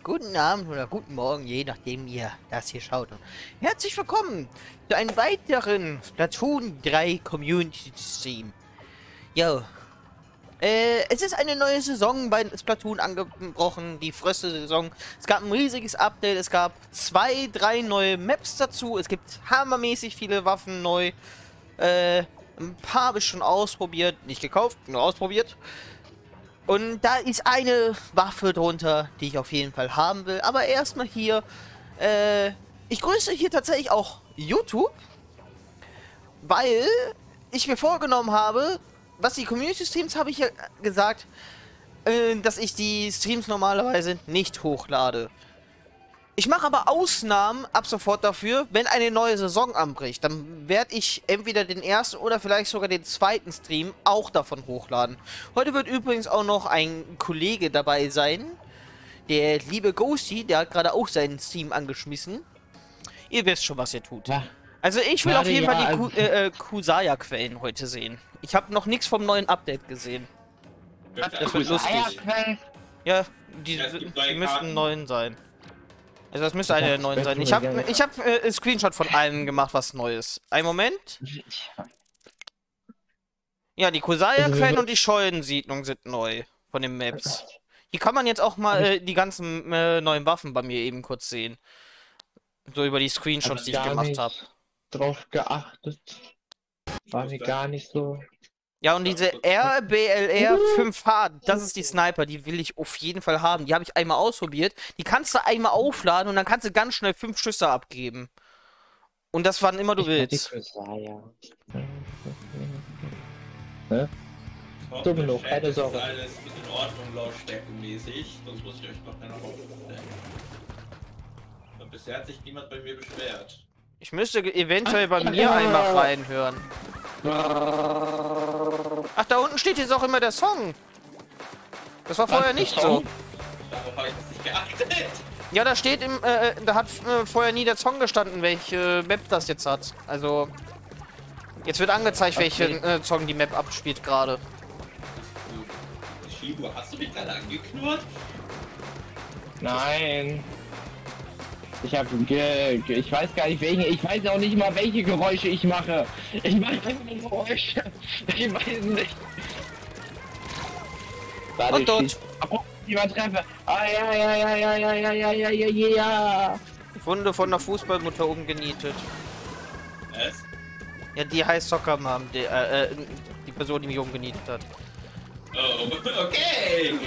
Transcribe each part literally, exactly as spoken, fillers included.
guten Abend oder guten Morgen, je nachdem ihr das hier schaut. Und herzlich willkommen zu einem weiteren Splatoon drei Community Stream. Jo. Äh, es ist eine neue Saison bei Splatoon angebrochen, die früheste Saison. Es gab ein riesiges Update, es gab zwei, drei neue Maps dazu. Es gibt hammermäßig viele Waffen neu. Äh, ein paar habe ich schon ausprobiert, nicht gekauft, nur ausprobiert. Und da ist eine Waffe drunter, die ich auf jeden Fall haben will. Aber erstmal hier, äh, ich grüße hier tatsächlich auch YouTube, weil ich mir vorgenommen habe, was die Community-Streams habe ich ja gesagt, äh, dass ich die Streams normalerweise nicht hochlade. Ich mache aber Ausnahmen ab sofort dafür, wenn eine neue Saison anbricht. Dann werde ich entweder den ersten oder vielleicht sogar den zweiten Stream auch davon hochladen. Heute wird übrigens auch noch ein Kollege dabei sein. Der liebe Ghosty, der hat gerade auch seinen Stream angeschmissen. Ihr wisst schon, was ihr tut. Ja. Also ich will Warte, auf jeden ja, Fall die also äh, äh, Kusaya-Quellen heute sehen. Ich habe noch nichts vom neuen Update gesehen. Das wird lustig. Ja, die, die müssten neuen sein. Also das müsste eine der neuen sein. Ich habe ich hab, äh, ein Screenshot von allem gemacht, was neu ist. Ein Moment. Ja, die Kusaya-Quellen und die Scheunensiedlung sind neu von den Maps. Hier kann man jetzt auch mal äh, die ganzen äh, neuen Waffen bei mir eben kurz sehen. So über die Screenshots, die ich gemacht habe. Drauf geachtet. War mir gar nicht so. Ja, und diese R B L R fünf H, das ist die Sniper, die will ich auf jeden Fall haben. Die habe ich einmal ausprobiert. Die kannst du einmal aufladen und dann kannst du ganz schnell fünf Schüsse abgeben. Und das wann immer du ich willst. Ne? So genug, keine Sorge. Alles in Ordnung lautstärkemäßig, sonst muss ich euch noch eine aufstellen. Und bisher hat sich niemand bei mir beschwert. Ich müsste eventuell bei mir einmal reinhören. Ach, da unten steht jetzt auch immer der Song. Das war vorher nicht so. Darauf habe ich nicht geachtet. Ja, da steht im, äh, da hat äh, vorher nie der Song gestanden, welche Map das jetzt hat. Also, jetzt wird angezeigt, okay, welchen äh, Song die Map abspielt gerade. Shibu, hast du dich gerade angeknurrt? Nein. Ich habe, ich weiß gar nicht welche, ich weiß auch nicht mal welche Geräusche ich mache. Ich mache keine Geräusche. Ich weiß nicht. Warte, und dort. Jemand treffe. Ah ja ja ja ja ja ja ja ja ja ja. Wunde von der Fußballmutter umgenietet. Was? Ja, die heißt Soccer Mom, die, äh, äh, die Person, die mich umgenietet hat. Oh, okay.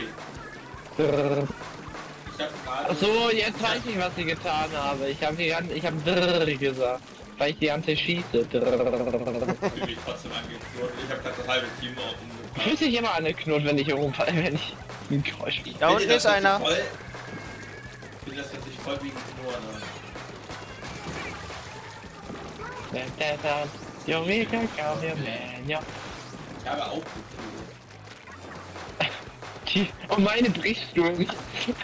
Achso, jetzt weiß ich, was ich getan habe. Ich habe die ganze, ich habe drrrr gesagt, weil ich die ganze schieße. Ich bin mich trotzdem angeknurrt. Ich habe gerade das halbe Team auch umgebracht. Ich fühle sich immer angeknurrt, wenn ich umfalle, wenn ich ein Geräusch. Da unten ist einer. Voll, ich finde das jetzt nicht voll wie ein Knurr, ne? Ich habe auch gefühlt. Und meine brichst du nicht.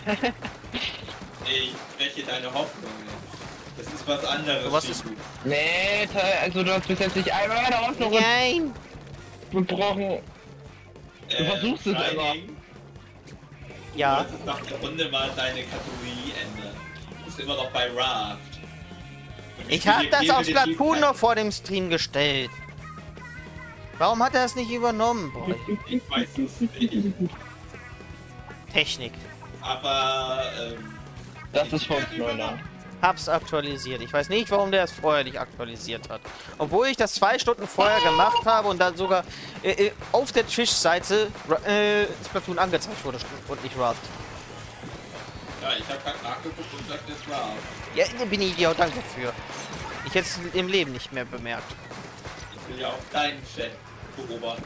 Ich breche deine Hoffnung jetzt. Das ist was anderes. Was ist... Nee, also du hast bis jetzt nicht einmal meine Hoffnung Nein. gebrochen. Du äh, versuchst es immer. Ja. Du solltest nach der Runde mal deine Kategorie ändern. Du bist immer noch bei Raft. Ich habe das auf Splatoon noch vor dem Stream gestellt. Warum hat er es nicht übernommen? Boah. Ich weiß es nicht. Technik. Aber, ähm... Das ist von Neuner. Hab's aktualisiert. Ich weiß nicht, warum der es vorher nicht aktualisiert hat. Obwohl ich das zwei Stunden vorher gemacht habe und dann sogar äh, äh, auf der Twitch-Seite äh, Splatoon angezeigt wurde und nicht Raft. Ja, ich hab grad nachgeguckt und gesagt, das war. Ja, bin ich Idiot, danke dafür. Ich hätte es im Leben nicht mehr bemerkt. Ich will ja auch deinen Chat beobachten.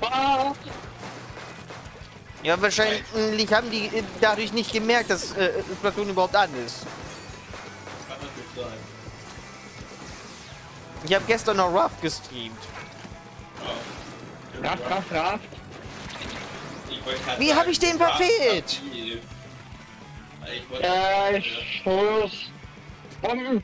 Ja, wahrscheinlich haben die äh, dadurch nicht gemerkt, dass äh, Splatoon überhaupt an ist. Kann natürlich sein. Ich habe gestern noch Raft gestreamt. Ja. Raft, Raft, Raft. Wie habe ich den verfehlt? Ja, ich Schuss. Um.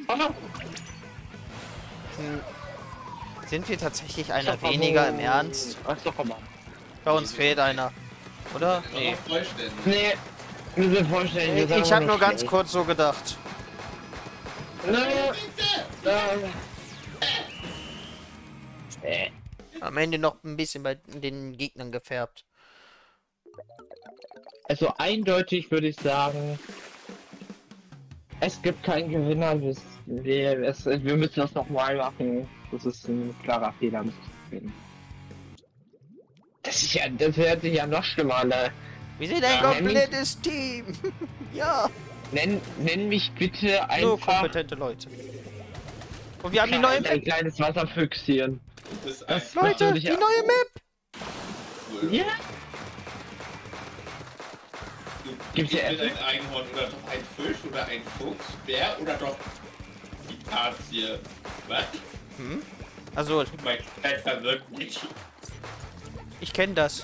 Hm. Sind wir tatsächlich einer weniger im Ernst? Ach doch, komm mal. Bei uns fehlt einer. Oder? Nee. Nee. müssen wir vorstellen, wir Ich habe nur ganz kurz so gedacht. Am Ende noch ein bisschen bei den Gegnern gefärbt. Also eindeutig würde ich sagen, es gibt keinen Gewinner. Wir, wir, es, wir müssen das nochmal machen. Das ist ein klarer Fehler. Das ist ja, das hört sich ja noch schlimmer an. Wir sind ein Ja, komplettes Team. Ja. Nenn, nenn mich bitte Nur einfach kompetente Leute. Und wir haben die neue ein Map. kleines Wasserfüchschen. Du bist Das ein Leute, natürlich die ja- neue Map. cool. Ja. Du Gibt's bist ja mit ein Einhorn oder doch ein Fisch oder ein Fuchs, Bär oder doch die Tarzie. Was? Hm? Also, Mein Kleid verwirrt mich. ich kenne das.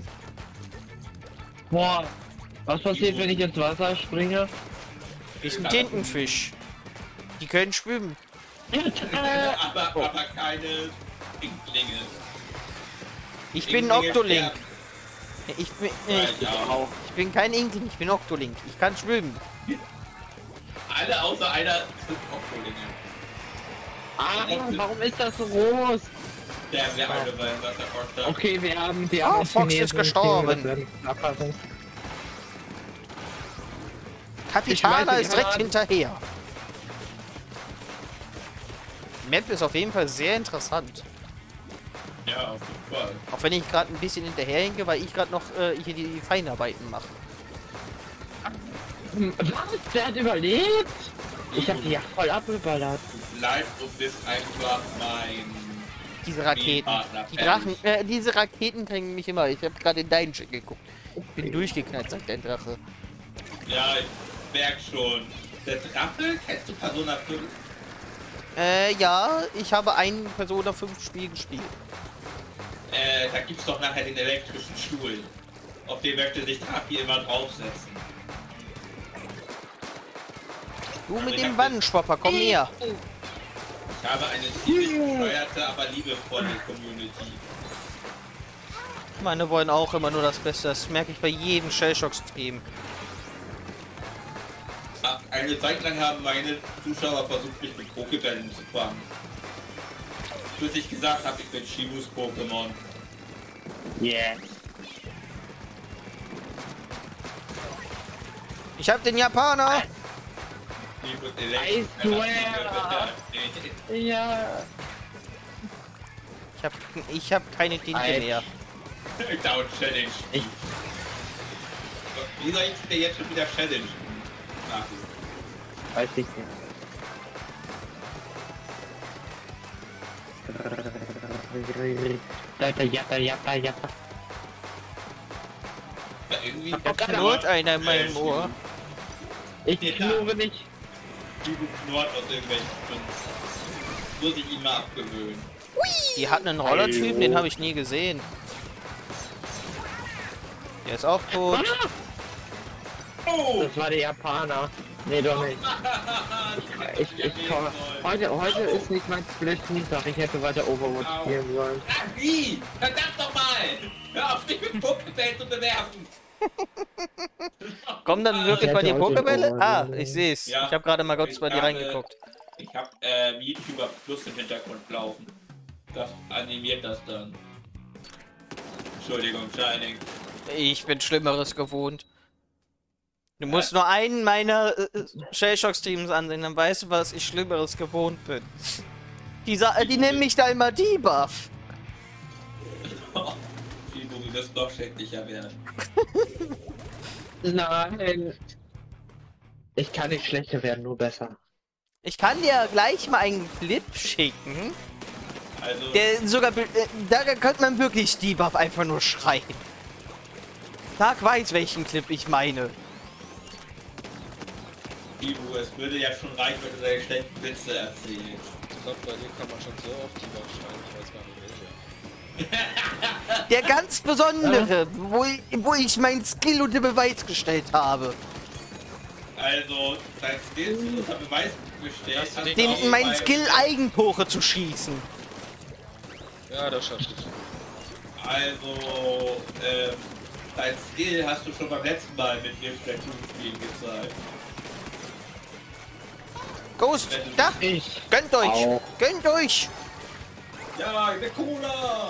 Boah. Was passiert, wenn ich ins Wasser springe? Ist ein Tintenfisch. Die können schwimmen. aber, aber keine Pinklinge. Ich bin Inklinge Octolink. sterben. Ich bin, Ja, ich, ich auch. ich bin kein Inkling, ich bin Octolink. Ich kann schwimmen. Alle außer einer sind Octolinge. Ah, warum ist das so groß? Der wäre eine beim Wasserkoster. Okay, wir haben die Ah, anderen Fox ist Chinesen, gestorben. die werden abpassen. Kapitana Ich weiß, ist direkt ja. hinterher. Die Map ist auf jeden Fall sehr interessant. Ja, auf jeden Fall. Auch wenn ich gerade ein bisschen hinterherhinke, weil ich gerade noch äh, hier die, die Feinarbeiten mache. Was? Der hat überlebt? Ich hab die ja voll abgeballert. Live und bist einfach mein... Diese Raketen. Partner, Die Drachen, äh, diese Raketen kriegen mich immer. Ich habe gerade in deinen Schick geguckt. Ich bin durchgeknallt, sagt der Drache. Ja, ich merk schon. Der Drache, kennst du Persona fünf? Äh, ja, ich habe ein Persona fünf Spiel gespielt. Äh, da gibt's doch nachher den elektrischen Stuhl. Auf den möchte sich Trafi immer draufsetzen. Du mit dem Wannenschwapper, komm näher. Ich habe eine ziemlich bescheuerte, aber liebevolle Community. Meine wollen auch immer nur das Beste. Das merke ich bei jedem Shellshock-Stream. Ah, Eine Zeit lang haben meine Zuschauer versucht, mich mit Pokébällen zu fangen. Bis ich gesagt habe, ich bin Shibus Pokémon. Yeah. Ich hab den Japaner. I swear. Ja. Ich hab, ich hab keine Tinte Alter. mehr. Down Challenge. Ich- Wie soll ich dir jetzt schon wieder Challenge machen? Weiß ich nicht. Jatta, jatta, jatta, jatta. Ja, irgendwie Hab auch keine Knurrt einer in meinem Ohr. Ich Ja. knurre nicht. Shibu knurrt aus irgendwelchen Gründen. Muss ich ihn mal abgewöhnen. Die hatten einen Rollertypen, den habe ich nie gesehen. Der ist auch tot. Oh! Das war der Japaner. Nee, doch nicht. Ich, ich komme. Heute, heute ist nicht mein Split-Tag. Ich hätte weiter Overwatch Au. spielen sollen. Ach wie? Verdammt doch mal! Hör auf, mich mit Pokébällen zu bewerfen! Kommen dann wirklich bei dir hätte heute Pokébälle? Overwatch. Ah, ich sehe es. Ja. Ich habe gerade mal kurz Ich bei dir habe- reingeguckt. Ich hab äh, YouTuber Plus im Hintergrund laufen. Das animiert das dann. Entschuldigung, Shining. Ich bin Schlimmeres gewohnt. Du musst nur einen meiner äh, Shellshock-Streams ansehen, dann weißt du, was ich Schlimmeres gewohnt bin. Die, sa äh, die nennen mich da immer Debuff. Shibu, du wirst noch schrecklicher werden. Nein. Ich kann nicht schlechter werden, nur besser. Ich kann dir gleich mal einen Clip schicken, Also, der sogar, be- äh, da könnte man wirklich Debuff einfach nur schreien. Tag weiß, welchen Clip ich meine. Shibu, es würde ja schon reichen, wenn du deine schlechten Witze erzählst. Ich glaube, bei dir kann man schon so oft die Waffe schreien, ich weiß gar nicht welche. Der ganz besondere, wo ich, wo ich meinen Skill unter Beweis gestellt habe. Also, dein Skill ist unter Beweis gestellt. Hast du hast den- du auch Den, meinen bei- Skill Eigentore zu schießen. Ja, das schafft es. Also, ähm, Dein Skill hast du schon beim letzten Mal mit mir Splatoon spielen gezeigt. Ghost, da! Ich. Gönnt euch! Auch. Gönnt euch! Ja, eine Cola!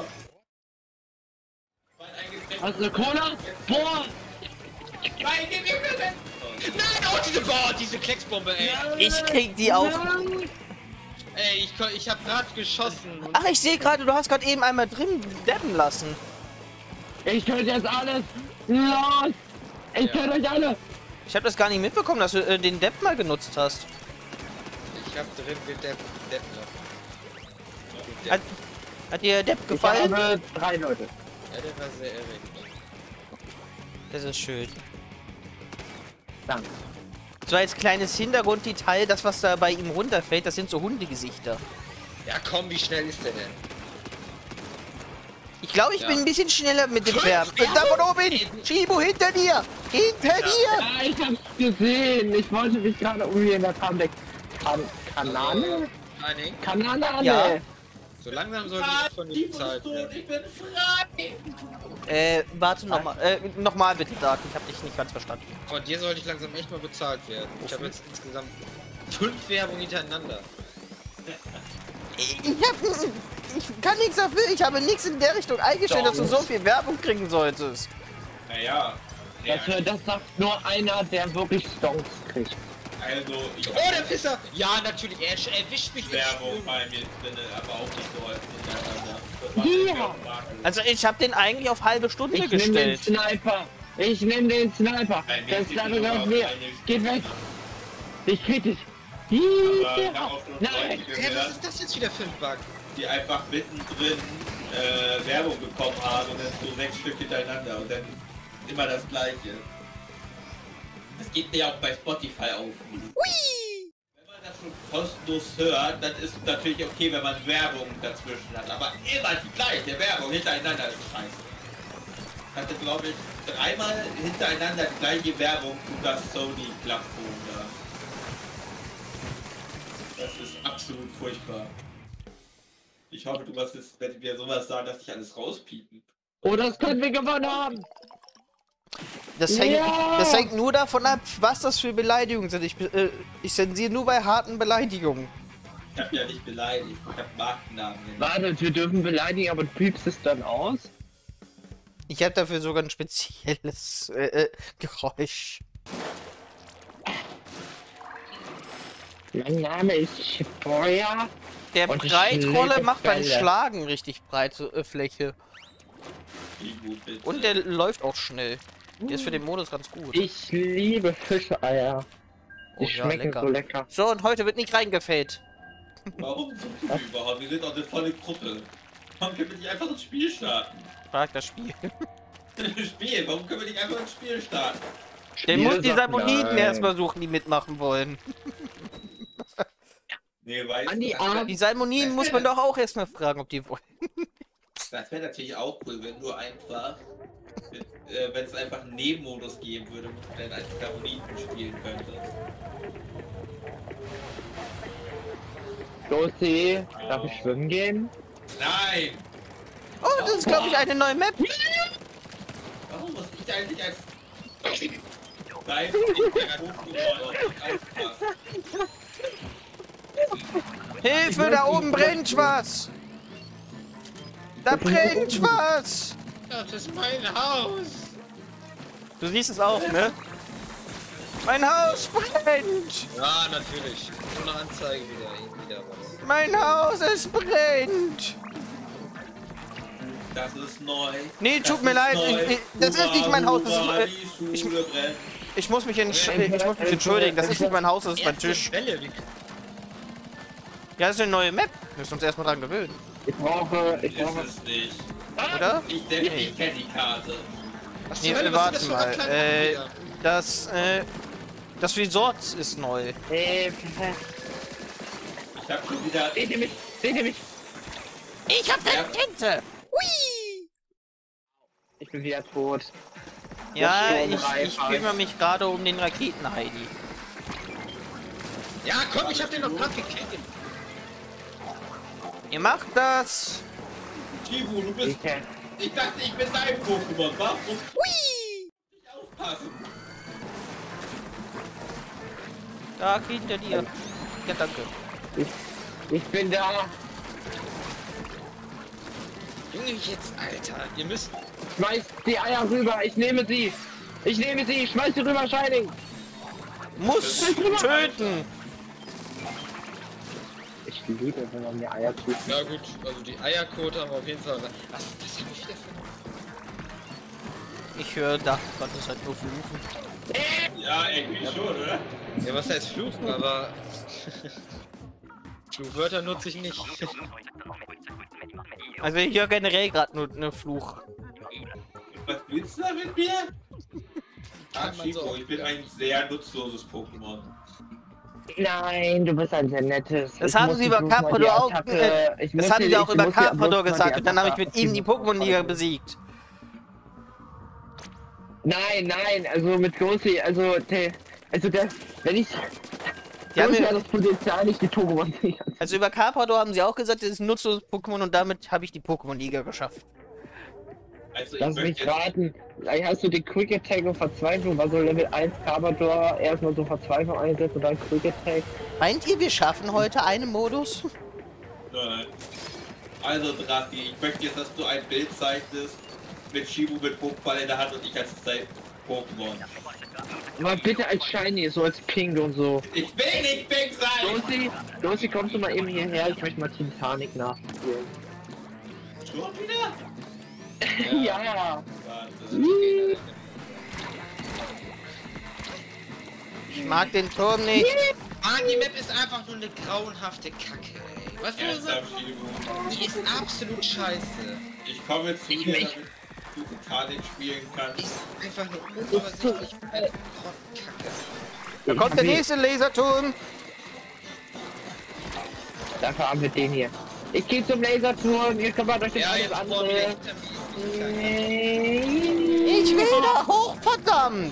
Mein Eingetränk- Hast du Cola? Boah! Nein, gib mir bitte! Nein, oh, diese, boah, diese Klecksbombe, ey. Ich krieg die auch. Ey, ich, kon- ich hab grad geschossen. Und Ach, ich sehe gerade, du hast gerade eben einmal drin deppen lassen. Ich töte jetzt alles! Los! Ich töte euch alle! Ich habe das gar nicht mitbekommen, dass du äh, den Depp mal genutzt hast. ich hab drin gedeppt. Depp noch. Hat, hat dir Depp Ich gefallen? habe drei Leute. Ja, der war sehr erregend. Das ist schön. Danke. So als kleines Hintergrunddetail, das was da bei ihm runterfällt, das sind so Hundegesichter. Ja, komm, wie schnell ist der denn? Ich glaube, ich Ja. bin ein bisschen schneller mit dem Fünf Färben. Und da von oben! Chibo, hinter dir! Hinter dir! Ja, ich hab's gesehen. Ich wollte mich gerade irgendwie in der Comeback. Kan Kanane? Nein, Kanane? Ja. so langsam soll die von dir bezahlt werden. Ich bin frei! Äh, warte nochmal. Äh, nochmal bitte, Dark. Ich habe dich nicht ganz verstanden. Von dir sollte ich langsam echt mal bezahlt werden. Ich habe jetzt insgesamt fünf Werbungen hintereinander. Ich, ich, hab, ich kann nichts dafür. Ich habe nichts in der Richtung eingestellt, Doch. dass du so viel Werbung kriegen solltest. Naja, Das, äh, das sagt nur einer, der wirklich Songs kriegt. also ich Oh, der Pisser! Ja, natürlich, er ersch- erwischt mich wenn ich Werbung spiele. bei mir drin, aber auch nicht so häufig hintereinander. Das war Ja. makellos. Also ich habe den eigentlich auf halbe Stunde Ich nehme den gestellt. Sniper. Ich nehme den Sniper. Ein Der Mädchen, Sniper die gehört auf mir. eine Geht weg. Ich krieg dich. Aber ich hab Ja. auch schon Nein. Leute Hä, was gehört, ist das jetzt wieder für ein Bug? die einfach mittendrin äh, Werbung bekommen haben und dann so sechs Stück hintereinander und dann immer das gleiche. Das geht mir auch bei Spotify auf. Wenn man das schon kostenlos hört, dann ist es natürlich okay, wenn man Werbung dazwischen hat. Aber immer die gleiche Werbung hintereinander ist scheiße. Ich hatte, glaube ich, dreimal hintereinander die gleiche Werbung für das Sony Klappphone da. Das ist absolut furchtbar. Ich hoffe, du wirst jetzt, wenn wir sowas sagen, dass ich alles rauspiepen. Oh, das können wir gewonnen haben. Das hängt, Ja. das hängt nur davon ab, was das für Beleidigungen sind. Ich, äh, ich zensiere nur bei harten Beleidigungen. Ich habe ja nicht beleidigt, ich habe Markennamen genannt. Warte, wir dürfen beleidigen, aber du piepst es dann aus? Ich habe dafür sogar ein spezielles äh, äh, Geräusch. Mein Name ist Shibuya. Der Und ich Breitrolle liebe macht beim Bälle. Schlagen richtig breite äh, Fläche. Wie gut bitte. Und der läuft auch schnell. Der ist für den Modus ganz gut. Ich liebe Fischeier. Die Oh ja, schmecken lecker. so lecker. So, und heute wird nicht reingefällt. Warum sind wir überhaupt? Wir sind doch eine volle Gruppe. Warum können wir nicht einfach ein Spiel starten? Frag das Spiel. Spiel, warum können wir nicht einfach ein Spiel starten? Der muss die sagt Salmoniden nein. erstmal suchen, die mitmachen wollen. Nee, weißt An die du, Arme. Die Salmoniden muss man doch auch erstmal fragen, ob die wollen. das wäre natürlich auch cool, wenn du einfach, wenn, äh, wenn es einfach einen Nebenmodus geben würde, wo du dann als Favoriten spielen könntest. Lucy, darf ich schwimmen gehen? Nein! Oh, das ist, glaube ich, eine neue Map. Warum muss ich eigentlich als... Nein, ich bin ein Hochgeworden auf dich aufpassen. Hilfe, da oben brennt was. Da brennt was. Das ist mein Haus! Du siehst es auch, ne? Mein Haus brennt. Ja, natürlich. So eine Anzeige wieder, wieder was. Mein Haus, es brennt. Das ist neu. Nee, Das tut mir ist leid, neu. ich- ich- das ist nicht mein Haus, das ist- Hurra, äh, die ich- Schule brennt. Ich muss mich, entsch ich muss mich entschuldigen, das ist nicht mein Haus, das ist mein Erste Tisch. Welle, wie Ja, das ist eine neue Map. Wir müssen uns erstmal dran gewöhnen, Ich brauche, ich Ist brauche. es nicht. oder? Ich denke, ich kenne die Karte. Was Nee, zur Hölle, warte was sind das für mal, kleine äh, Ableger? Das, äh, das Resort ist neu. Äh, Ich hab schon wieder... seht ihr mich? Seht ihr mich? Ich hab Ja. eine Tinte. Hui! Ich bin wieder tot. Ja, Ja, ich, ich Dreifach. kümmere mich gerade um den Raketen-Heidi. Ja, komm, ich hab den noch gerade gekillt. Ihr macht das. Chibu, du bist... Ich, äh, Ich dachte, ich bin dein Pokémon. Warum? Hui! hassen. Da, hinter dir. Ja, danke. Ich, ich bin da. Junge, jetzt, Alter. Ihr müsst... Schmeiß die Eier rüber. Ich nehme sie. Ich nehme sie. Schmeiß sie rüber, Shining. Muss töten. Ich liebe, wenn man mir Eier tut. Ja gut, also die Eierquote haben wir auf jeden Fall... Was, das hab ich wieder für... Ich höre da, Gott ist halt nur fluchen. Ja, irgendwie schon, oder? Ja, was heißt fluchen, aber... Fluchwörter nutze ich nicht. Also ich höre generell gerade nur ne Fluch. Was willst du da mit mir? Ah, Kann man Chico, so- ich bin ein sehr nutzloses Pokémon. Nein, du bist ein sehr nettes. Das Ich haben muss sie die über bloß mal die Carpador auch, Attacke- äh, ich Das muss haben die- sie auch ich über muss die- bloß Carpador mal die gesagt und dann habe ich Attacke- mit ihm die Pokémon-Liga besiegt. Nein, nein, also mit Ghosty, also der, also der, wenn ich, Die haben Ghosty mir- hat das Potenzial nicht, die Pokémon zu Also über Carpador haben sie auch gesagt, das ist ein nutzloses Pokémon und damit habe ich die Pokémon-Liga geschafft. Also ich Lass möchte mich jetzt, raten, vielleicht hast du die Quick Attack und Verzweiflung, war so Level eins Carpador, erstmal so Verzweiflung einsetzt und dann Quick Attack. Meint ihr, wir schaffen heute einen Modus? Nein. Also Drati, ich möchte jetzt, dass du ein Bild zeichnest mit Shibu mit Pokéball in der Hand und ich als Zeit Pokémon. Aber bitte als Shiny, so als Pink und so. Ich will nicht Pink sein! Ghosty, Ghosty, kommst du mal eben hierher, ich möchte mal Titanic nachspielen. Schon wieder? Ja. Warte. Ich mag den Turm nicht. Mann, die Map ist einfach nur eine grauenhafte Kacke, ey. Was du sagst, Ernsthaft, Shibu. die ist absolut scheiße. Ich komme zu Ich dir, mich- damit du Titanic spielen Die kannst. ist einfach nur unübersichtlich und eine Kacke. Da kommt der nächste Laserturm. Dafür haben wir den hier. Ich gehe zum Laserturm, ihr kümmert euch um Ja, alles jetzt brauchen wir andere. hinter mir. Ich will da hoch, verdammt.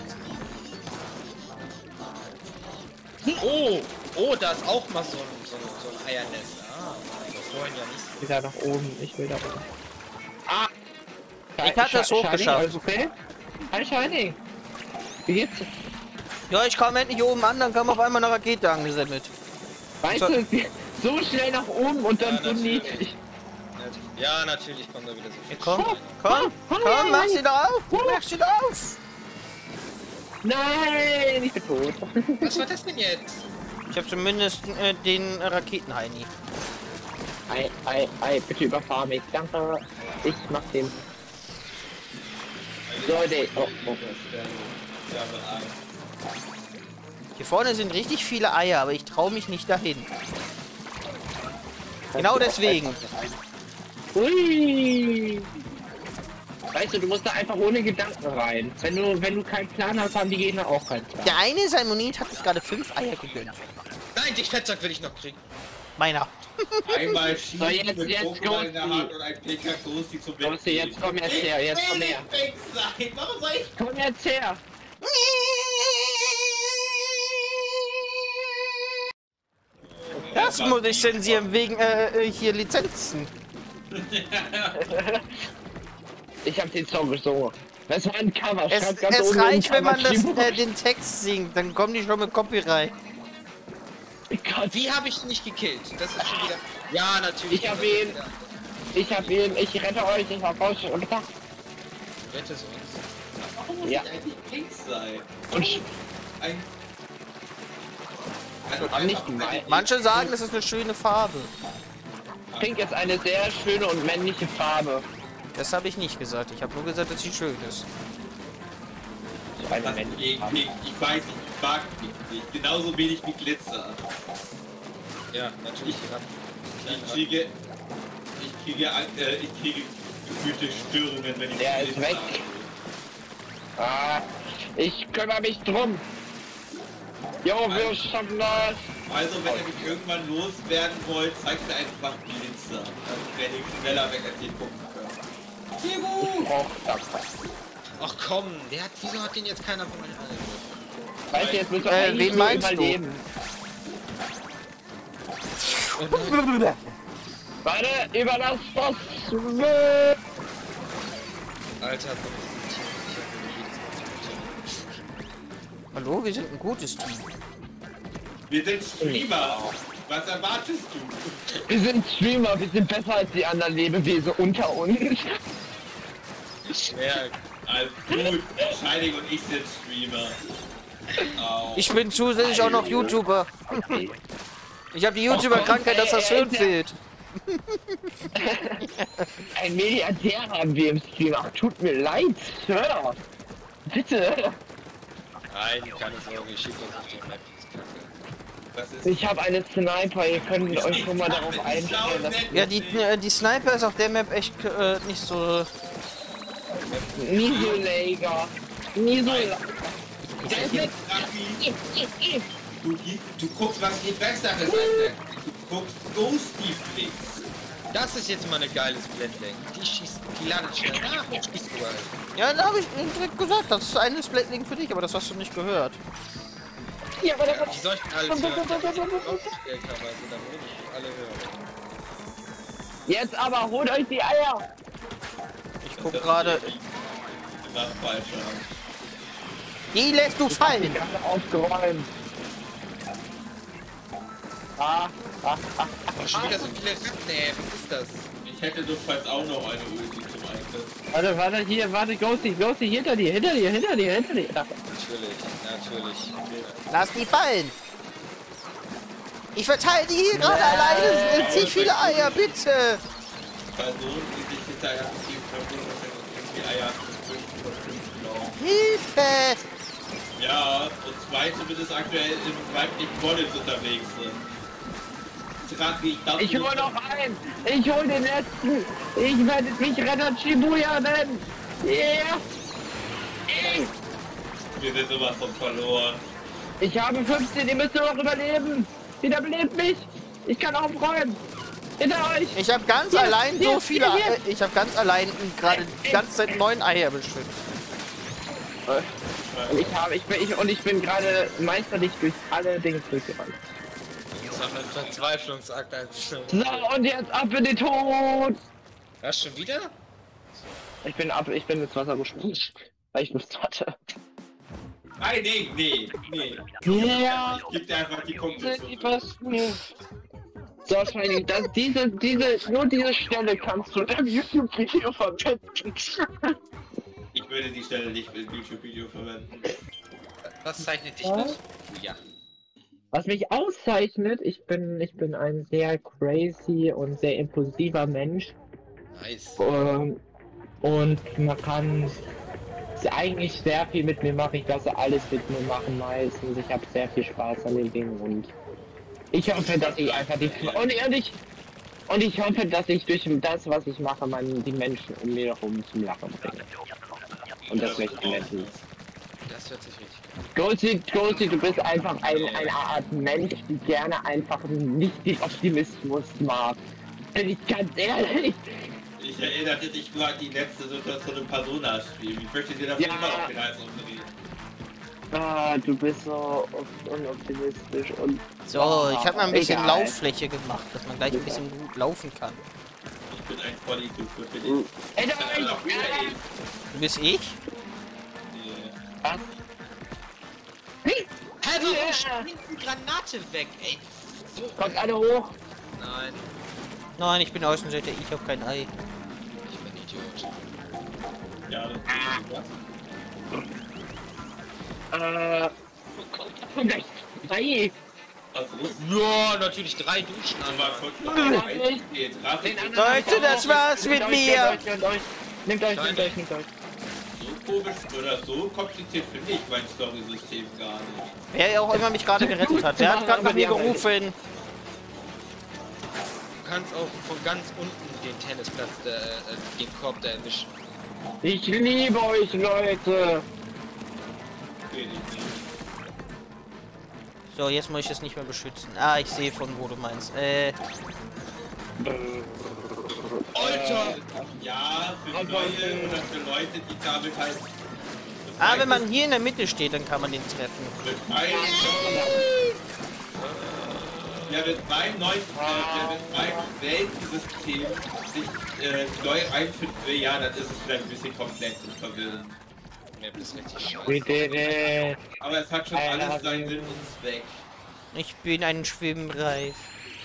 Oh, oh, da ist auch mal so ein, so ein, so ein Eiernest. Ah, das vorhin ja nicht. Ich will da nach oben, ich will da oben. Ah! Ich hatte es Shining, hochgeschafft. alles okay? Hi Shining! Wie geht's? Ja, ich kam endlich oben an, dann kam auf einmal eine Rakete angesammelt. Weißt So- du, wie- so schnell nach oben und dann Ja, so natürlich. niedrig. Ja, natürlich kommt da wieder so viel. Komm, komm, komm, mach sie da auf. Mach sie da auf. Nein, ich bin tot. Was war das denn jetzt? Ich habe zumindest äh, den Raketenheini. Ei, ei, ei, bitte überfahr mich. Danke. Ich mach den. Leute, oh, oh. Hier vorne sind richtig viele Eier, aber ich traue mich nicht dahin. Genau deswegen. Ui! Weißt du, du musst da einfach ohne Gedanken rein. Wenn du, wenn du keinen Plan hast, haben die Gegner auch keinen Plan. Der eine Salmonit hat sich gerade fünf Eier gegönnt. Nein, dich Fettsack will ich noch kriegen. Meiner. Einmal Shibu So, jetzt- mit jetzt Pokémon in der Ghosty. Hand und ein Pinker Ghosty zum Ghosty, jetzt komm jetzt her, jetzt komm her. Ich will nicht Pink sein! Warum soll ich... Komm jetzt her! Das muss ich zensieren wegen äh, äh, hier Lizenzen. Ich hab den Song gesungen. Das war ein Cover. Es, Schreibt ganz es oben in reicht, wenn man das, Cover-Stimmung. äh, den Text singt, dann kommen die schon mit Copyright. Gott, Wie habe ich ihn nicht gekillt? Das ist schon wieder... Ja, natürlich. Ich hab ihn. Ich hab ihn. Ich rette euch. Ich hab euch. Und da. Rette es uns. Warum muss Ja. ich eigentlich Pink sein? Und sch- Ein... Also Aber nicht einfach gemein. eine- Manche sagen, das ist eine schöne Farbe. Pink ist eine sehr schöne und männliche Farbe. Das habe ich nicht gesagt. Ich habe nur gesagt, dass sie schön ist. So eine Das männliche gegen Farbe. Pink. Ich weiß nicht, ich mag Pink nicht. Genauso wenig wie Glitzer. Ja, natürlich. Ich kriege... Ich kriege... Äh, ich kriege gefühlte Störungen, wenn ich... Der ist Glitzer weg. habe. Ah, ich kümmere mich drum. Jo, wir schaffen das. Also, wenn ihr mich irgendwann loswerden wollt, zeigt mir einfach Glitzer. Dann werde ich schneller weg als den gucken können. Shibu! Och, danke. Ach komm, der hat... Wieso hat den jetzt keiner von euch angegriffen? Weißt du, jetzt müssen wir Äh, eigentlich wen nur meinst du? überleben. Warte, überlass das. Alter, von diesem Team. Ich hab mir jedes Mal Hallo, wir sind ein gutes Team. Wir sind Streamer. Was erwartest du? Wir sind Streamer, wir sind besser als die anderen Lebewesen unter uns. Ja, Also gut, Shining und ich sind Streamer. Au. Ich bin zusätzlich auch noch YouTuber. Ich habe die YouTuber-Krankheit, dass das Hirn fehlt. Ein Milliardär haben wir im Stream. Ach, tut mir leid, Sir. Bitte. nein, keine Sorge, ich schiebe das auf die Map, das ist kacke. Was ist Ich habe eine Sniper, ihr könnt euch schon mal darauf einstellen, dass Ja, die, äh, die Sniper ist auf der Map echt äh, nicht so... Nieselager. Nieselager. Der ist mit... Du, du guckst, was viel besseres als der. Du guckst Ghosty Flix. Das ist jetzt mal eine geiles Blending. Die schießt, die ladet schnell nach und schießt du halt. Ja, da habe ich direkt gesagt, das ist eine Splatling für dich, aber das hast du nicht gehört. Ja, aber das Wie soll ich denn alles hören? Wenn ich aufgestellt habe, also dann würde ich alle hören. Jetzt aber, holt euch die Eier. Ich guck gerade... Nach falscher. Die lässt du fallen! Gerade aufgeräumt. Ah, ah, ah. Oh, schon wieder so viele Ratten, ey. Was ist das? Ich hätte notfalls auch noch eine Ulti zum Einsatz. Warte, warte, hier, warte, Ghosty, Ghosty, hinter dir, hinter dir, hinter dir, hinter dir. Ach, Natürlich, natürlich. Lass die fallen! Ich verteile die hier gerade alleine! Es sind ziemlich viele Eier, bitte! Personen, die sich hinterher aktiv verbunden und die Eier von fünf glauben. Hilfe! Ja, und zwei zumindest aktuell im weiblichen Models unterwegs sind. Gerade wie ich dachte. ich hol noch einen. Ich hol den letzten. Ich werde mich Renner Shibuya nennen. Yeah. Wir sind sowas von verloren. Ich habe fünfzehn, ihr müsst nur noch überleben. Wiederbelebt mich. Ich kann aufräumen. Hinter euch. Ich habe ganz Hier, allein hier, so viele... hier, hier. Äh, ich habe ganz allein gerade die ganze Zeit neun Eier beschützt. Und ich habe, ich bin, ich, und ich bin gerade meisterlich durch alle Dinge durchgerannt. Das war ein Verzweiflungsakt als schon. So, und jetzt ab in den Tod. Was, schon wieder? Ich bin ab, ich bin ins Wasser gesprungen, weil ich Lust hatte. Nein, nee, nee, nee. Ja, Gib dir einfach die Punkte sind die zurück. besten. So, Shining, das, diese, diese, nur diese Stelle kannst du in deinem YouTube-Video verwenden. Ich würde die Stelle nicht im YouTube-Video verwenden. Was zeichnet dich Ja? aus? Ja. Was mich auszeichnet, ich bin, ich bin ein sehr crazy und sehr impulsiver Mensch. Nice. Ähm, und man kann eigentlich sehr viel mit mir machen. Ich lasse alles mit mir machen meistens. Ich habe sehr viel Spaß an den Dingen und ich hoffe, dass ich einfach die und, und ich und ich hoffe, dass ich durch das, was ich mache, man die Menschen um mir herum zum Lachen bringe. Und das möchte ich Menschen. Das hört sich richtig an. Ghosty, Ghosty, du bist einfach ein, eine Art Mensch, die gerne einfach nicht den Optimismus mag. Bin ich ganz ehrlich. Ich erinnerte dich nur an die letzte Situation im Persona-Spiel. Ich möchte dir dafür Ja. immer noch den Hals umdrehen. Ah, du bist so unoptimistisch und... So, ich habe mal ein bisschen Egal. Lauffläche gemacht, dass man gleich ein bisschen gut laufen kann. Ich bin ein Vollidiot, bin ich. Ey, da Ich bin auch wieder eben. Du bist ich? Nee. was? Hä, warum Ja. springt die Granate weg, ey? So. Kommt alle hoch. Nein, Nein, ich bin Außenseiter, ich habe kein Ei. ich bin Idiot. Ja, das Äh... Gleich drei. was ist. Ja, natürlich drei Duschen an. Aber kurz noch ein geht. Den Raffi, anderen Leute, hab ich das auch. war's Nehmt mit euch, mir. Nehmt euch, nehmt euch. Nehmt euch, nehmt euch, nehmt euch. so komisch oder so kompliziert finde ich mein Story-System gar nicht. Wer auch immer mich gerade gerettet hat, der hat gerade nach mir gerufen. Du kannst auch von ganz unten den Tennisplatz, der, äh, den Korb da erwischen. Ich liebe euch, Leute. Geht nicht. So, jetzt muss ich es nicht mehr beschützen. Ah, ich sehe von wo du meinst. Äh, Alter! Ja, für Und neue Leute. oder für Leute, die damit halt... ah, wenn man hier in der Mitte steht, dann kann man den treffen. Mit einem... Ja, mit meinem neuen, äh, ja, mit meinem Weltensystem sich äh, neu einfinden will, ja, dann ist es wieder ein bisschen komplex und verwirrend. Map ist richtig scheiße. We did it. Aber es hat schon I alles love seinen you. Sinn und Zweck. Ich bin ein Schwimmreif.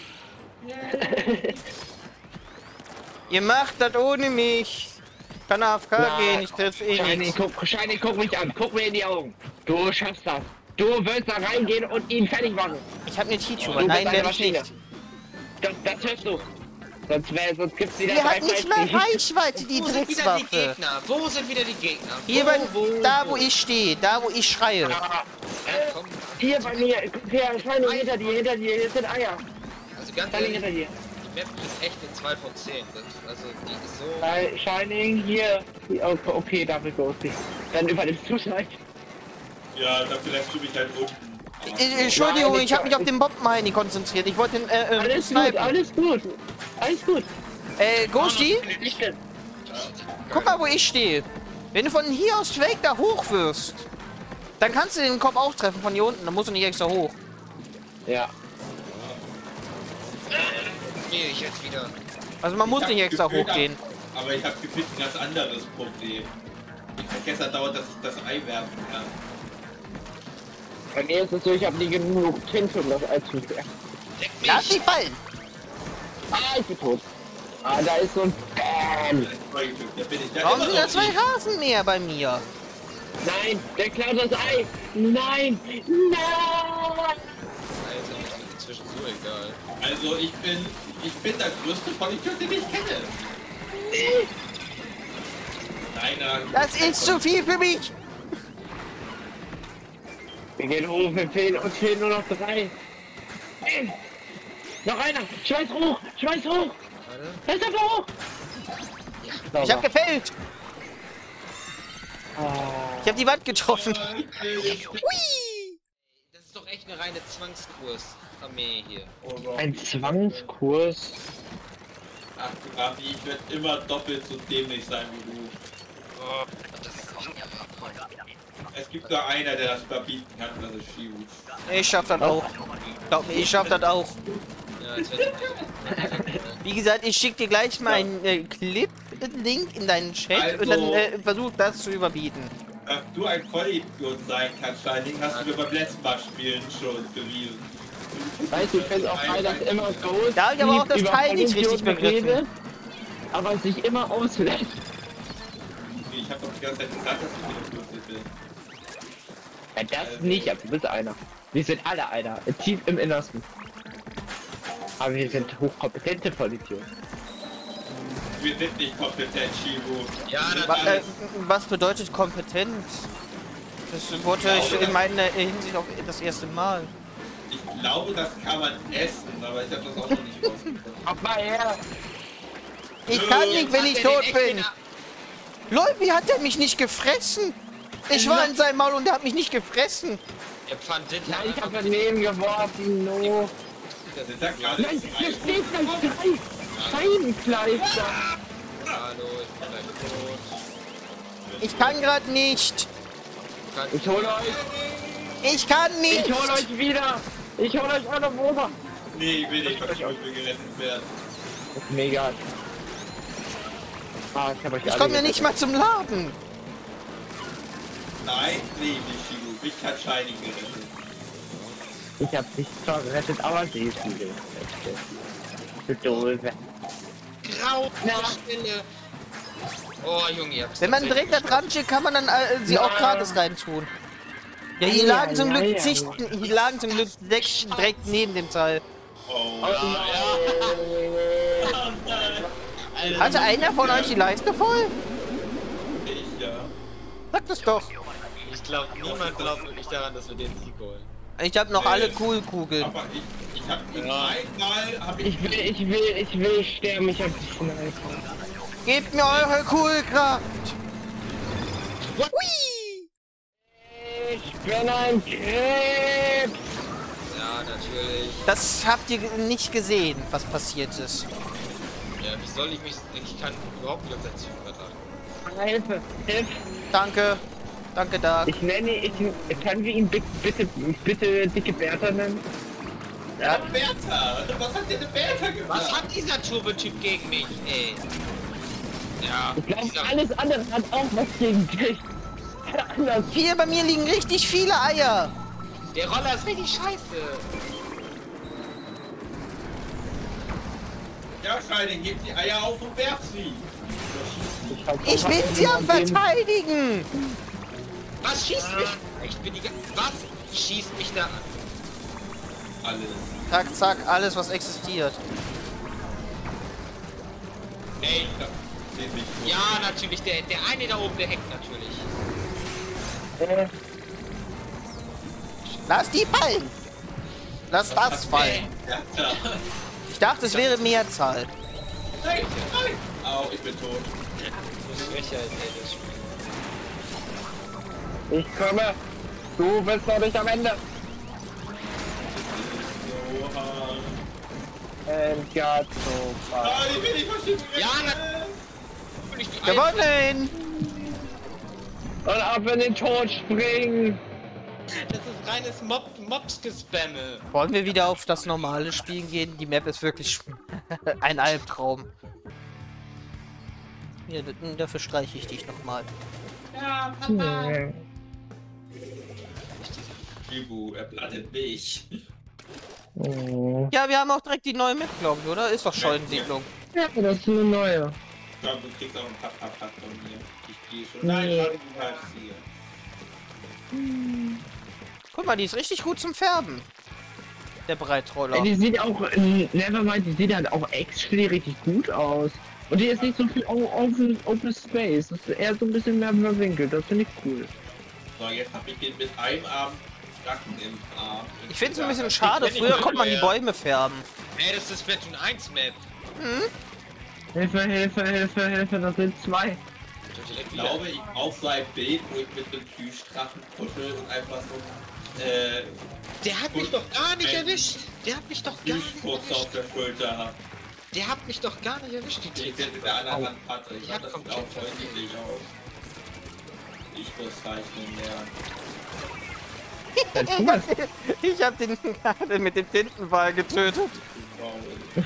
Ihr macht das ohne mich. Ich kann A F K Na, gehen, ich treffe eh Shiny, nichts. guck, Shiny, guck mich an. Guck mir in die Augen. Du schaffst das. Du wirst da reingehen und ihn fertig machen. Ich habe eine Teacher, Du nein, bist eine werde ich Maschine. nicht. Das, das hörst du. Sonst, wär, sonst gibt's wieder Die drei hat nicht mal Fights. Reichweite, die Wo sind wieder die Dreckswaffe. Gegner? Wo sind wieder die Gegner? Hier, wo, bei, wo, da wo ich stehe, da wo ich schreie. Ah, Ja, komm. hier bei mir. Guck her, Shiny, hinter dir, hinter dir. Hier sind Eier. Also ganz Shiny, ehrlich, hinter dir. die Map kriegt echt eine zwei von zehn. Das, also die ist so... Äh, Shining, hier. Hier, Okay, okay, dafür ghostig. Dann übernimmst du Shiny. Ja, dafür lässt du mich halt unten. Aber Äh, Entschuldigung, ich habe mich auf den Bombenheini konzentriert. Ich wollte den, äh, äh, Alles gut, snipen. alles gut. Alles gut. Äh, Ghosty, Nicht denn. guck mal, wo ich stehe. Wenn du von hier aus schräg da hoch wirst, dann kannst du den Kopf auch treffen von hier unten. Dann musst du nicht extra hoch. Ja. Nee, ich jetzt wieder. Also man muss Ich hab nicht extra gefühlt hochgehen. ab- Aber ich habe gefühlt ein ganz anderes Problem. Ich vergesse dauernd, dass ich das Ei werfen kann. Bei mir ist es so, ich habe nie genug Tinte, um das Ei zu werfen. Leck mich! Lass dich fallen! Ah, ich bin tot. Ah, da ist so ein Bam. Da bin ich da Warum immer sind da noch zwei nicht. Hasen mehr bei mir? Nein, der klaut das Ei. Nein, nein. Alter, mir ist inzwischen so egal. Also ich bin, ich bin der größte Vollidiot, den ich kenne. Einer. Das ist zu viel für mich! Wir gehen hoch, wir fehlen, uns fehlen nur noch drei. Ey, noch einer. Schmeiß hoch, schmeiß hoch. Warte. Da ist einfach hoch. Ich hab gefällt! Ah, Ich hab die Wand getroffen. Hui! Das ist doch echt eine reine Zwangskurs-Armee hier. ein Zwangskurs. Ach, Raffi, ich werde immer doppelt so dämlich sein wie du. Oh, das ist auch nicht Es gibt nur einer, der das überbieten kann, und das ist Shiu. Ich schaff das auch. Glaub mir, ich schaff das auch. Ja, jetzt wird Wie gesagt, ich schick dir gleich mal einen äh, Clip-Link in deinen Chat und dann Also- äh, versuch das zu überbieten. Dass du ein Vollidiot sein kannst, Shining, hast du mir beim letzten Mal spielen schon bewiesen. Weißt du, ich finde auch geil, dass immer Ghost Da hab ich aber auch das über Teil nicht richtig Vollidioten begriffen. redet, aber sich immer auslässt. Ich hab doch die ganze Zeit gesagt, dass ich wieder lustig bin. Ja, das nicht, aber du bist einer. Wir sind alle einer, tief im Innersten. Aber wir sind hochkompetente Vollidioten. Wir sind nicht kompetent, Shibu. Ja, Wa äh, natürlich. was bedeutet Kompetenz? Das wurde ich in meiner Hinsicht auch das erste Mal. Ich glaube, das kann man essen, aber ich habe das auch noch nicht rausgefunden. Komm mal her! Ich kann nicht, wenn Hat ich der tot den echt bin. in der- Lol, wie hat der mich nicht gefressen? Ich war in seinem Maul und der hat mich nicht gefressen. Der Pfandit Nein, hat ich hab einfach... daneben geworfen, no. Das ist ja gerade Nein, hier steht gleich drei Scheibenkleister. Hallo, ich bin gleich tot. Ich kann gerade nicht. Du kannst- Ich hol euch, Ich kann nicht. ich hol euch wieder. Ich hol euch alle Wohnung. Nee, ich will nicht, dass ich will gerettet werden. Das ist mega. Ah, ich hab euch Ich alle komme ja gerettet. nicht mal zum Laden. Nein, nee, nicht Shibu. Mich hat Shining gerettet. Ich hab dich zwar gerettet, aber sie ist die gerettet. Du Dose. Grau Stelle. Oh, Junge, ihr habt's Wenn man tatsächlich direkt da dran steht, kann man dann äh, sie auch Ja. gratis reintun. Ja, hier Ja, lagen zum ja, Glück ja. zig, hier lagen zum Glück sechs direkt neben dem Teil. Oh, Oh, geschafft. Hatte einer von euch die Leiste voll? ich ja. Sag das doch. Ich glaube, niemand glaubt wirklich daran, dass wir den Sieg holen. Ich habe noch Nee. alle Cool-Kugeln. Aber ich, ich hab mit Ja. einmal hab ich, Ich will, ich will, ich will sterben, ich hab die Sniper. Gebt mir eure Coolkraft. Hui! Ich bin ein Krebs. Ja, natürlich. Das habt ihr nicht gesehen, was passiert ist. Ja, wie soll ich mich... Ich kann überhaupt nicht auf sein Ziel vertragen. Hilfe, Hilfe. Danke. Danke, Dark. Ich nenne, ich, können wir ihn bi- bitte, bitte dicke Bertha nennen? ja. Bertha. Was hat denn der Bertha gemacht? Was hat dieser Turbo-Typ gegen mich, ey? Ja, Ich glaube, dieser- alles andere hat auch was gegen dich. Das Hier bei mir liegen richtig viele Eier. Der Roller ist richtig scheiße. Ja, Shining, gib die Eier auf und werf sie. Ich bin sie am Verteidigen. Was schießt mich? Ich bin die... Was schießt mich da an? Alles. Zack, zack, alles was existiert. Ey, da sehen mich nur. Ja, natürlich. Der, der eine da oben, der hackt natürlich. Äh, Lass die fallen. Lass das fallen. Ja, klar. Ich dachte, es wäre Mehrzahl. Nein, nein. Au, ich bin tot. So Frechheit, ey, das Spiel. ich komme. Du bist noch nicht am Ende. So hart. And got so far. Ah, die bin ich verschüttet. Ja, na- Bin ich die Eier- Gewonnen. Und ab in den Tod springen. Das ist reines Mob Mobs-Gespamme. Wollen wir wieder auf das normale Spielen gehen? Die Map ist wirklich ein Albtraum. Ja, dafür streiche ich dich nochmal. Ja, Papa. Ibu, er plattet mich. Oh. Ja, wir haben auch direkt die neue Map, glaube ich, oder? Ist doch Scheunensiedlung. Ja, das ist eine neue. Ich glaube, du kriegst auch einen Papa-Pack von mir. Ich gehe schon. Nee. Nein, schau, du bleibst hier. Guck mal, die ist richtig gut zum Färben. Der Breitroller. Ey, die sieht auch, äh, Nevermind, die sieht halt auch actually richtig gut aus. Und die ist nicht so viel au- open, open Space. Das ist eher so ein bisschen mehr verwinkelt. Das finde ich cool. So, jetzt hab ich den mit einem Arm Racken im Arm. Ich finde es ein bisschen schade. Früher konnte man die Bäume färben. Ey, das ist Splatoon eins Map. Hilfe, Hilfe, Hilfe, Hilfe, das sind zwei. Ich glaube, ich auf sein Bild, wo ich mit einem Plüschdrachen kuschel und einfach so äh, Der hat mich doch gar nicht erwischt. Der hat mich doch gar nicht Plüschfuchs auf erwischt. der Schulter habe. Der hat mich doch gar nicht erwischt, die Ich Trick. bin mit der anderen Hand Patrick. Ja, Das komm, sieht auch komm, freundlich aus. Ich muss zeichnen lernen. Ich habe den gerade mit dem Tintenwal getötet. Wow.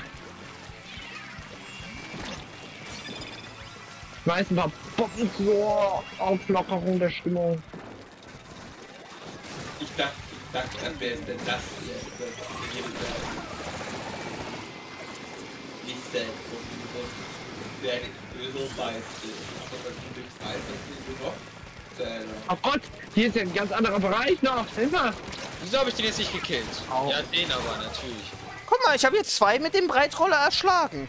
Schmeiß ein paar Bomben zur Auflockerung der Stimmung. Ich dachte, ich dachte, wer ist denn das hier? Das ist hier nicht selbst. Der so weiß ist. Aber das ist nicht weiß, das ist noch. Oh Gott, hier ist ja ein ganz anderer Bereich noch. Hilfe! Wieso habe ich den jetzt nicht gekillt? Au. Ja, den aber natürlich. Guck mal, ich habe jetzt zwei mit dem Breitroller erschlagen.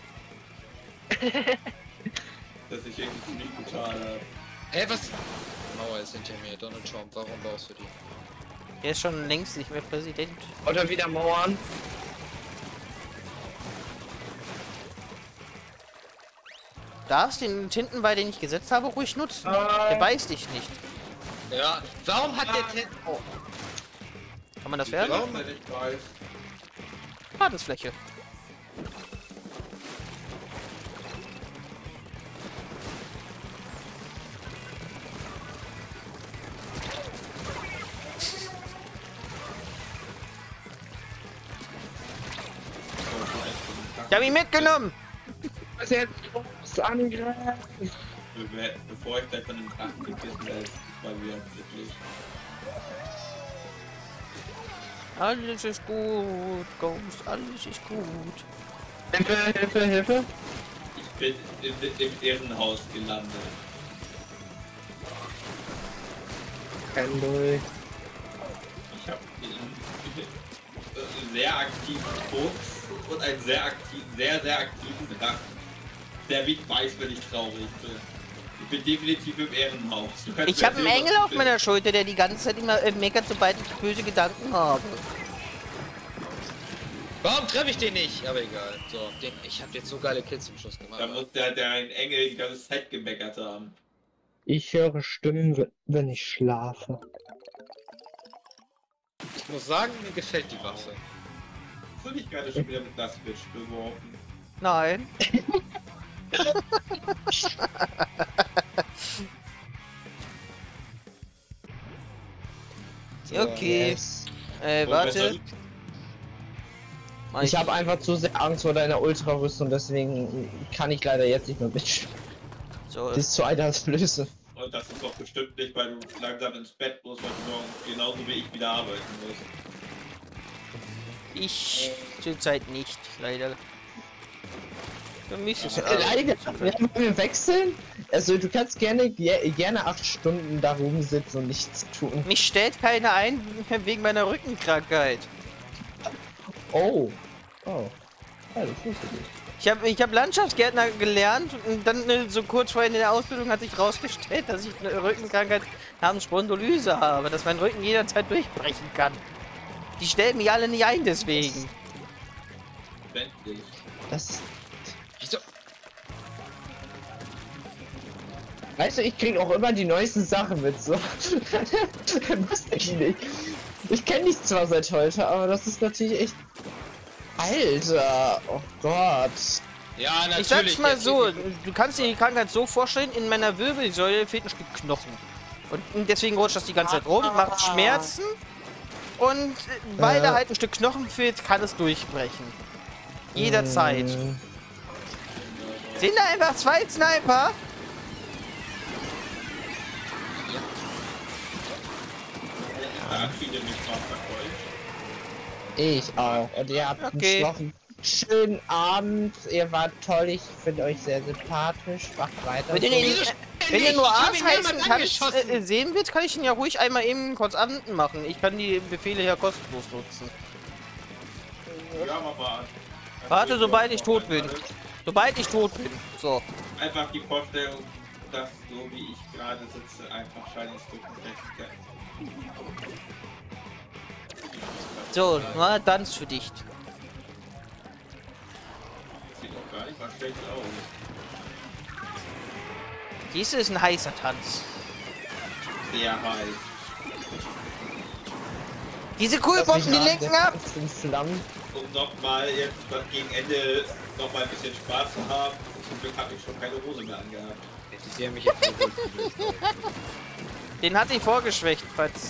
Das ist irgendwie ziemlich brutal. Ey, was? Mauer ist hinter mir. Donald Trump, warum baust du die? Er ist schon längst nicht mehr Präsident. Oder wieder Mauern. Darfst den Tintenwal, den ich gesetzt habe, ruhig nutzen. Äh. Der beißt dich nicht. Ja, warum hat der Tent... Oh. Kann man das Ich werden? weiß, dass ich weiß. Ladesfläche. Ich habe ihn mitgenommen. Was jetzt? Was angreift? Be- Bevor ich gleich von dem Drachen gebissen werde, weil wir wirklich. Alles ist gut, Ghost, alles ist gut. Hilfe, Hilfe, Hilfe! Ich bin im, im Irrenhaus gelandet. Kein durch. Ich habe einen sehr aktiven Fuchs und einen sehr aktiven, sehr, sehr aktiven Drachen. Der mich weiß, wenn ich traurig bin. Ich bin definitiv im Ehrenhaus. Du kannst Ich mir habe einen erzählen, was Engel du auf meiner willst. Schulter, der die ganze Zeit immer äh, meckert, sobald ich böse Gedanken habe. Warum treffe ich den nicht? Aber egal. So, den, ich habe jetzt so geile Kills zum Schluss gemacht. Da muss der, der ein Engel die ganze Zeit gemeckert haben. Ich höre Stimmen, wenn ich schlafe. Ich muss sagen, mir gefällt die Waffe. Hast du nicht gerade schon wieder mit das Switch beworfen? Nein. So, Okay. Yes. Äh, Und warte. Ich habe einfach zu sehr Angst vor deiner Ultra-Rüstung, deswegen kann ich leider jetzt nicht mehr mitspielen. So, Das ist zu einer Flüsse. Und Und das ist doch bestimmt nicht, weil du langsam ins Bett musst, weil du morgen genauso wie ich wieder arbeiten musst. Ich zurzeit nicht, leider. Für mich ist es Äh, Leider, wenn wir wechseln, also du kannst gerne ge gerne acht Stunden da rumsitzen und nichts tun. Mich stellt keiner ein wegen meiner Rückenkrankheit. Oh. Oh. Ja, das wusste ich nicht. Ich habe ich hab Landschaftsgärtner gelernt und dann äh, so kurz vor Ende der Ausbildung hat sich rausgestellt, dass ich eine Rückenkrankheit namens Spondylyse habe, dass mein Rücken jederzeit durchbrechen kann. Die stellen mich alle nicht ein deswegen. Endlich. Das. Wieso? Weißt du, ich krieg auch immer die neuesten Sachen mit, so. Wusste ich nicht. Ich kenne dich zwar seit heute, aber das ist natürlich echt. Alter! Oh Gott! Ja, natürlich. Ich sag's mal jetzt so, geht du kannst dir die Krankheit so vorstellen, in meiner Wirbelsäule fehlt ein Stück Knochen. Und deswegen rutscht das die ganze Zeit rum, macht Schmerzen. Und weil Äh. da halt ein Stück Knochen fehlt, kann es durchbrechen. Jederzeit. Mm. Sind da einfach zwei Sniper? Ich verabschiede mich mal von euch. Ich auch. Und ihr habt Okay. noch einen schönen Abend. Ihr wart toll. Ich finde euch sehr sympathisch. Macht weiter. Wenn ihr, so. den, Wieso äh, ständig? wenn ihr nur Ich hab Arsch ihn heißen mehrmals kannst, angeschossen. äh, sehen willst, kann ich ihn ja ruhig einmal eben kurz an machen. Ich kann die Befehle ja kostenlos nutzen. Ja, mach mal an. Warte, sobald ich tot bin. Sobald ich tot bin. So. Einfach die Vorstellung, dass so wie ich gerade sitze, einfach Shinies Rückenkrankheit. So, na, Tanz für dich. Sieht doch gar nicht mal schlecht aus. Dies ist ein heißer Tanz. Sehr heiß. Diese Lass Kohlbomben, mich die lenken raten, ab. das sind Flammen. Um nochmal jetzt gegen Ende noch mal ein bisschen Spaß zu haben. Zum Glück habe ich schon keine Hose mehr angehabt. Ich sehe mich jetzt nicht gut. Den hat sich vorgeschwächt, falls.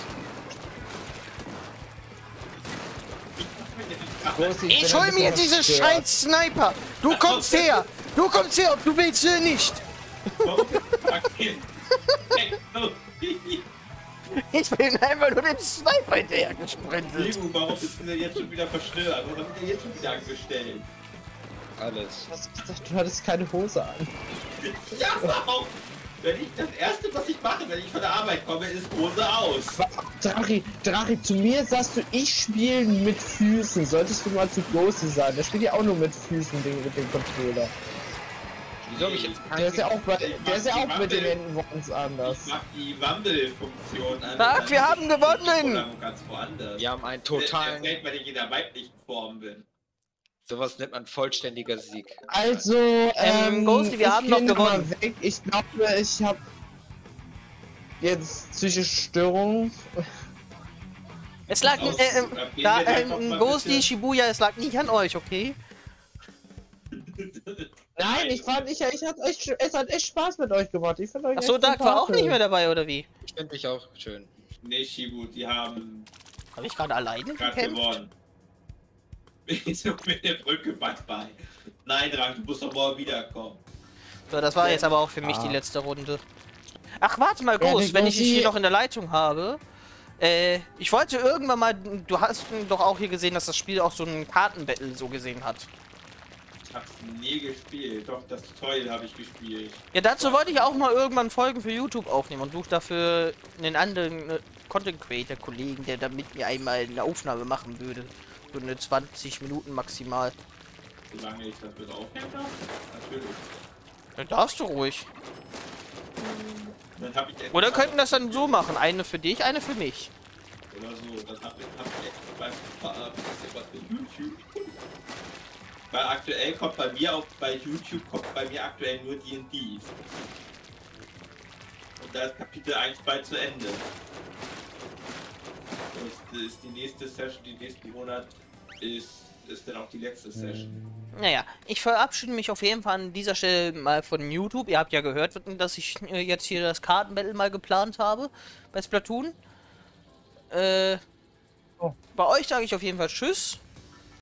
Großi, Ich bin hol ein mir bisschen diese verstört. scheiß Sniper! Du kommst her! Du kommst her, ob du willst oder nicht! Ich bin einfach nur dem Sniper hinterher gesprintet. Libu, warum bist du denn jetzt schon wieder verstört? Warum hast du denn jetzt schon wieder angestellt? Alles. Du hast gesagt, du hattest keine Hose an. Ja, warum? Wenn ich das erste, was ich mache, wenn ich von der Arbeit komme, ist Hose aus. Drachi, Drachi, zu mir sagst du, ich spiele mit Füßen. Solltest du mal zu Große sein. Der spielt ja auch nur mit Füßen Ding, mit dem Controller. Wieso habe ich jetzt Der ist ja auch, bei, Ich der ist ja mach auch die mit den Wandel- Händen woanders anders. Ich mach die Wandel-Funktion an. Sag, wir haben gewonnen! Oder ganz woanders. Wir haben einen Total. totalen. Erzählt, wenn ich in der weiblichen Form bin. Sowas nennt man vollständiger Sieg. Also, Ähm, ähm, Ghosty, wir ich haben noch bin mal gewonnen. weg. Ich glaube, ich habe jetzt psychische Störungen. Es lag Aus- äh, äh, gehen da, wir einfach äh, mal Ghosty bitte- Shibuya, es lag nicht an euch, okay? Nein, ich fand, ich, ich hat euch, es hat echt Spaß mit euch gemacht. Ich fand euch Achso, echt Dark war auch sympathisch. nicht mehr dabei, oder wie? Ich finde dich auch schön. Nee, Shibu, die haben Habe ich gerade alleine gerade gekämpft? gewonnen. Wieso mit der Brücke bei? Nein, Drang, du musst doch morgen wiederkommen. So, das war jetzt aber auch für mich Ah. die letzte Runde. Ach, warte mal, Ja, Ghost, der wenn ich dich Ghosty- hier noch in der Leitung habe. Äh, ich wollte irgendwann mal, du hast doch auch hier gesehen, dass das Spiel auch so ein Kartenbattle so gesehen hat. Ich hab's nie gespielt. Doch, das Tutorial habe ich gespielt. Ja, dazu wollte ich auch mal irgendwann Folgen für YouTube aufnehmen und suche dafür einen anderen äh, Content Creator Kollegen, der da mit mir einmal eine Aufnahme machen würde. So eine zwanzig Minuten maximal. Solange ich das mit aufnehmen darf? Natürlich. Dann darfst du ruhig. Dann hab ich Oder könnten das dann so machen, eine für dich, eine für mich. Oder so, dann hab ich, hab ich echt beim Fahrrad was mit YouTube. Weil aktuell kommt bei mir auf, bei YouTube kommt bei mir aktuell nur D und D. Und da ist Kapitel eins bald zu Ende. Das ist die nächste Session, die nächsten Monat ist, ist dann auch die letzte Session. Naja, ich verabschiede mich auf jeden Fall an dieser Stelle mal von YouTube. Ihr habt ja gehört, dass ich äh, jetzt hier das Kartenbattle mal geplant habe bei Splatoon. Äh, Oh. Bei euch sage ich auf jeden Fall Tschüss.